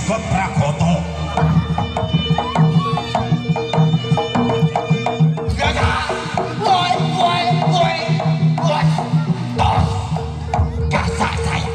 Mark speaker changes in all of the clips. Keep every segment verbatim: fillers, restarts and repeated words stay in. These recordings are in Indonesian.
Speaker 1: Sugeng Pragoto.
Speaker 2: Woi, woi, woi, woi, tos, kasar saya.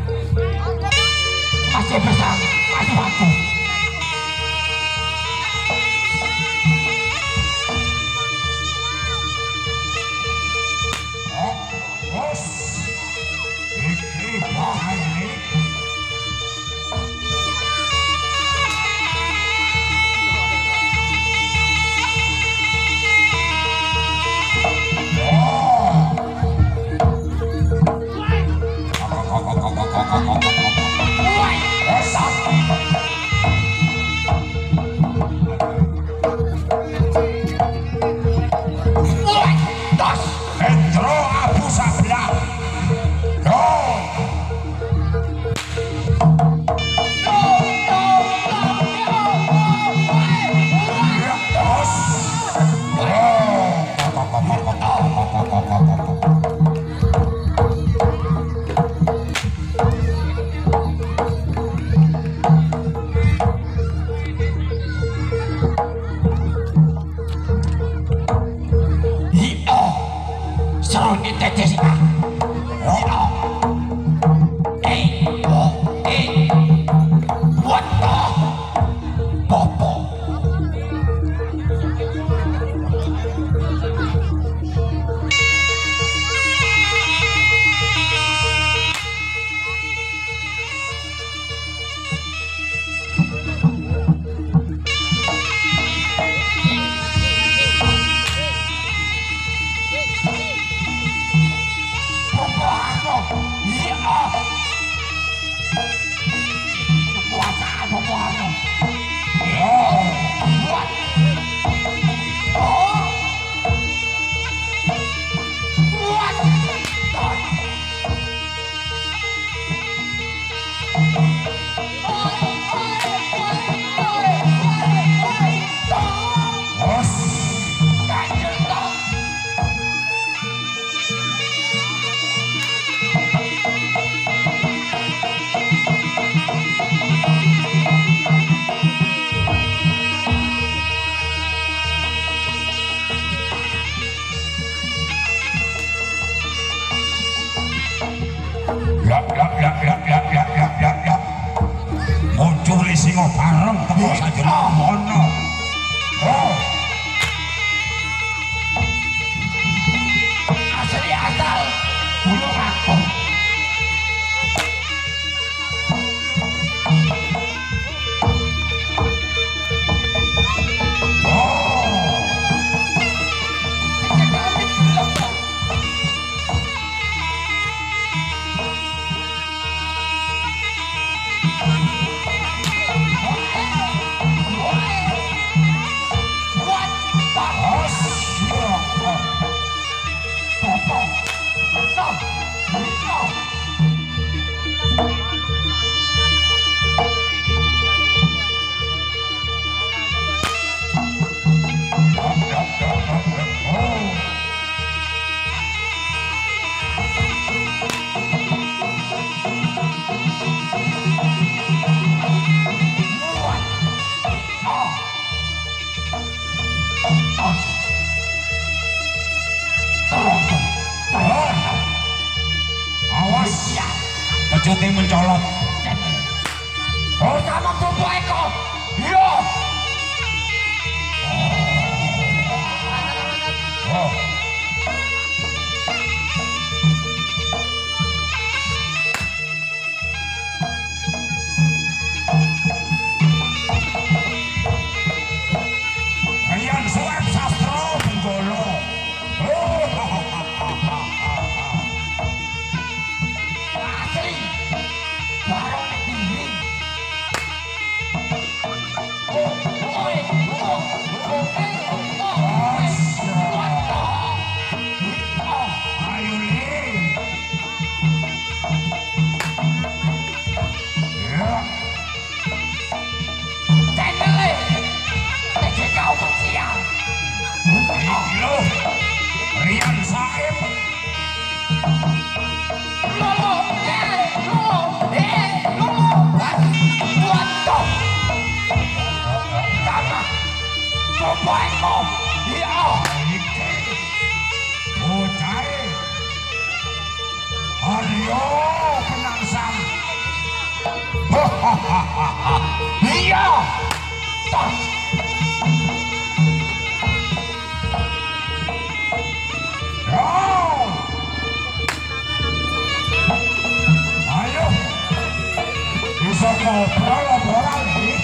Speaker 2: Masih besar, masih waktu.
Speaker 1: Oh, bos, iki bahaya. Singo bareng teko sajene mono. Oh. Asli asal bulung aku. Pecuti mencolot. Oh, sama tubuh Eko. Yo. Oh. Ayan suwek sastro Benggolo. Oh. Asli. Baru tinggi.
Speaker 2: Eko. Iya.
Speaker 1: Iki bocah Aryo Penangsang. Hahaha.
Speaker 2: Iya. Tas.
Speaker 1: Yo. Ayo. Bisa ngobrol-ngobrol nih.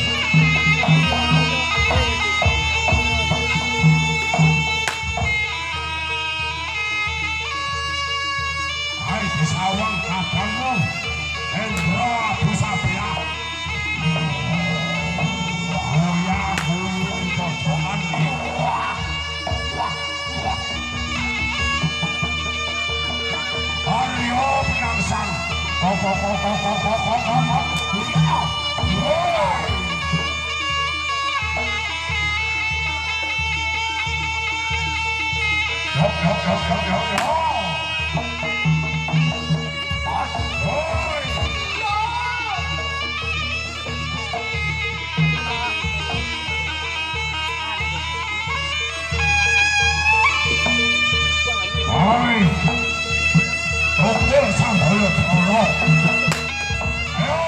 Speaker 1: Hai disawang kabarmu. Hendro Abu Sabilah. Oh ya, burung pojokan nih. Aryo Penangsang. Kok kok kok kok kok kok kok kok kok. Iya. Woi. Yo yo yo yo yo yo. Woi. Woi. Dokter Samboyo Toro. Ayo.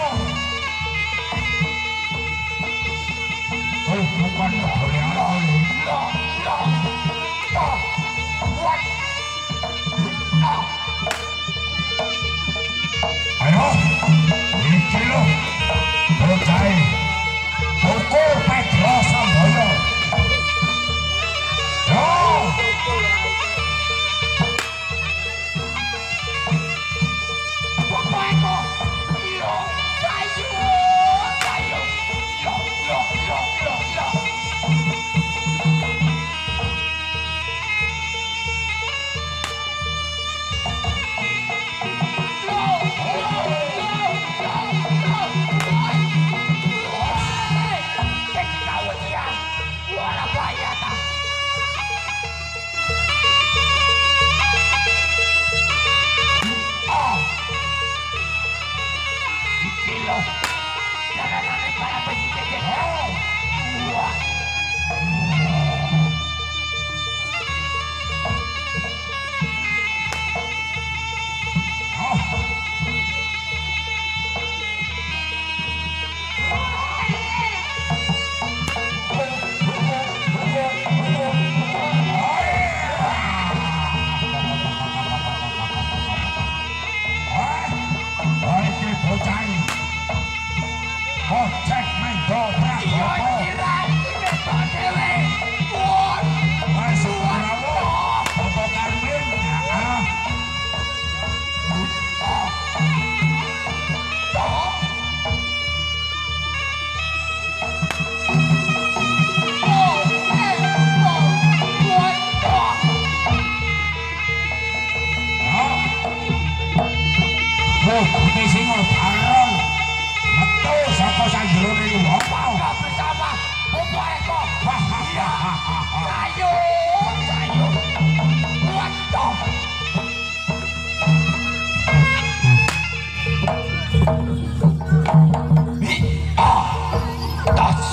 Speaker 1: Oh, bukan dokter yang lalu. Ayo, iki lo. Bocah. Buku Petro Samboyo. Yo.
Speaker 2: Eko. Iya. Ayo. Ayo. Yo yo yo yo yo.
Speaker 1: Cek main dobrak.
Speaker 2: Iya, kira ini Pak Dewi. Woi.
Speaker 1: Masuk Prawo. Foto Karmin. Ya. Oh, putih singo bareng. Betul, saka sanjrone iku apa?
Speaker 2: Enggak bersama Bapak Eko.
Speaker 1: Hahaha.
Speaker 2: Ayo, ayo. Waduh. Iya. Tas.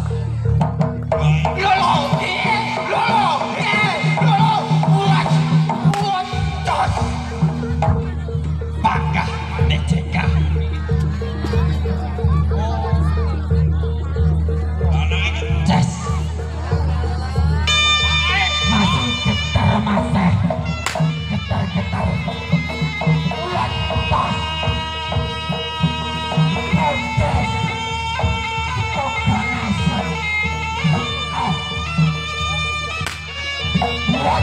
Speaker 2: Lolo, eh, lolo, eh, lolo. Wat, wat, tas. Bangga, neceka. Jas. Masih getar masih. Getar-getar. Wat, tas. Jas. Kok panas? Wat.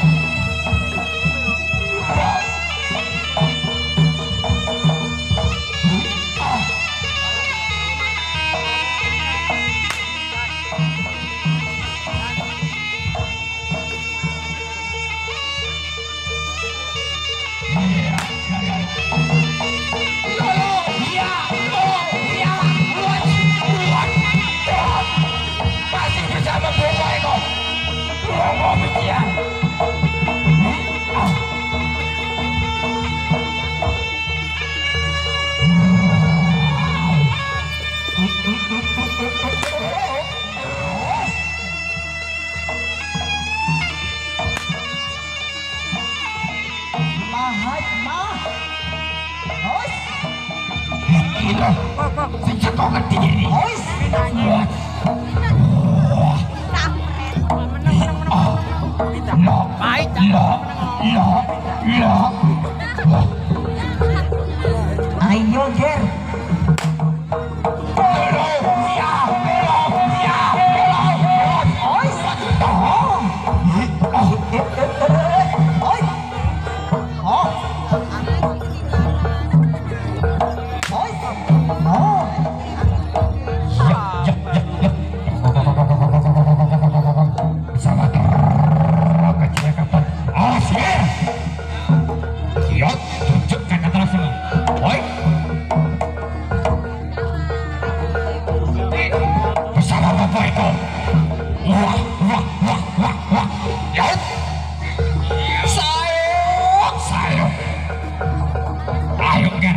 Speaker 2: Masih bersama Bapak Eko. Tolong, Om Ian.
Speaker 1: ini sing cekok gede ini wah Lo, lo, lo, lo. Ayo, Ger. Lo, ya, lo, ya, lo. Oi, oh. Oi. Oh. Oi. Oh. Ya, ya, ya, ya. Sama tunjukkan atrasmu. Oi. Bersama bapak itu. Wah, wah, wah, wah, wah. Ya. Sayang, sayang. Ayo, Ger.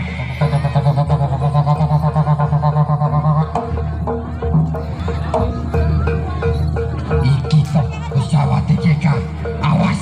Speaker 1: Iki toh pesawat T J K. Awas.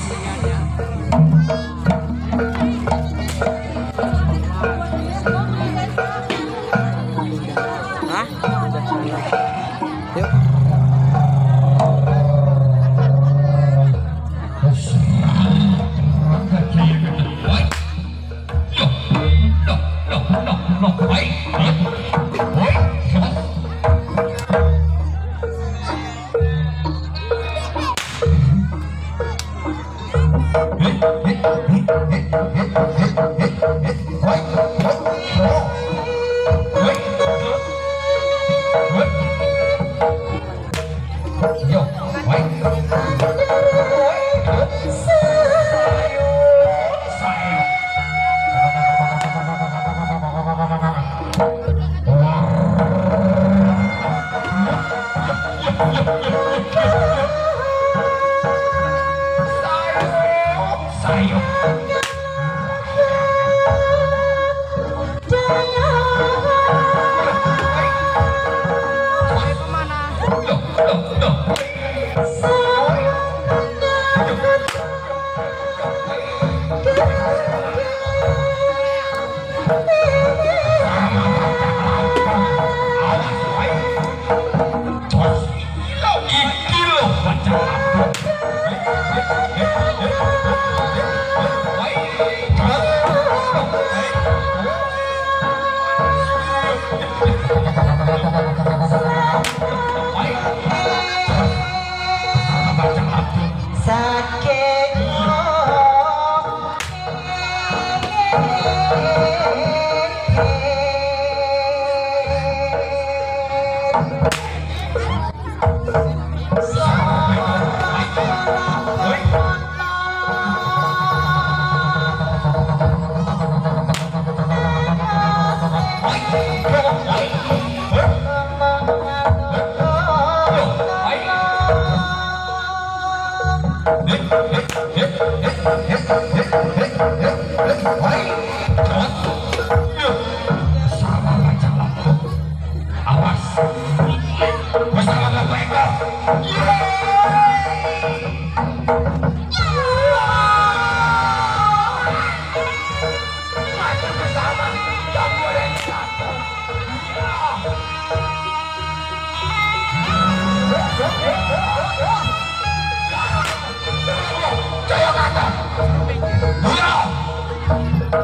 Speaker 1: Jaya kata.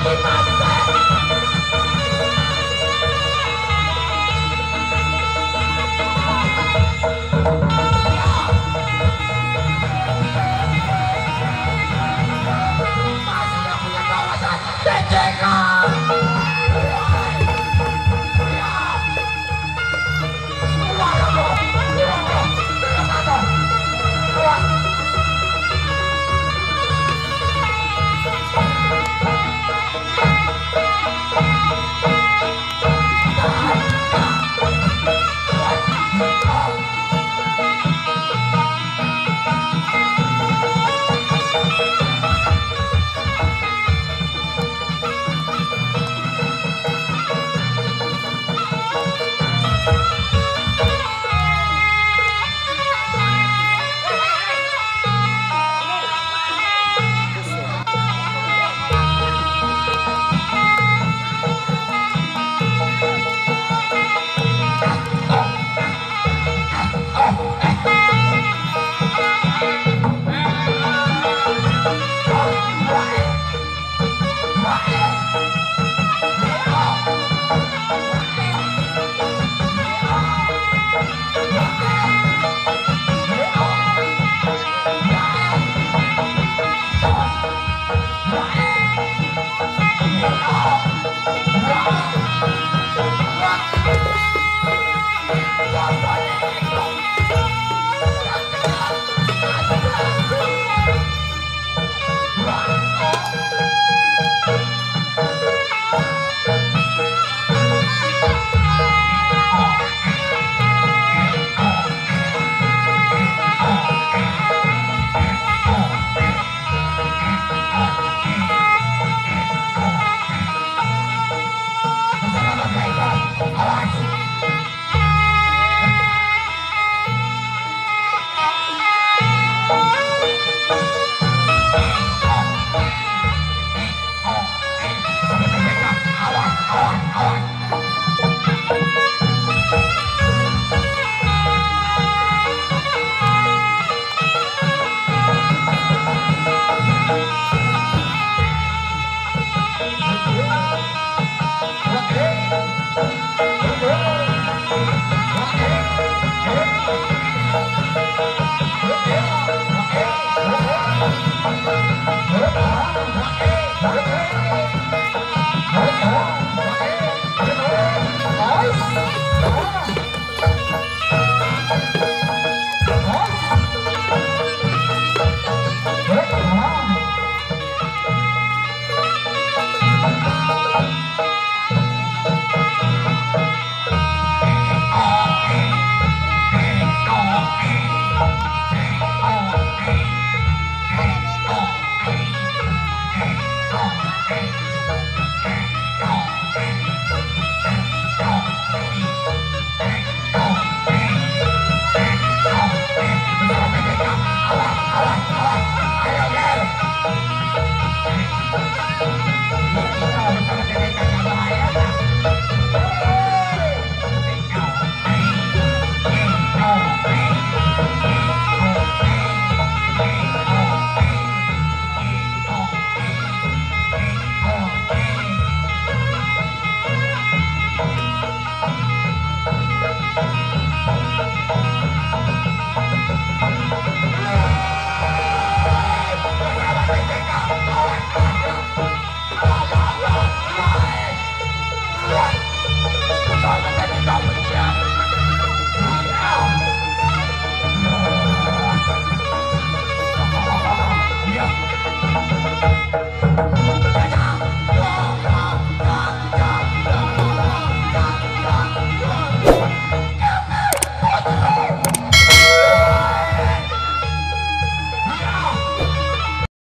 Speaker 1: Hey!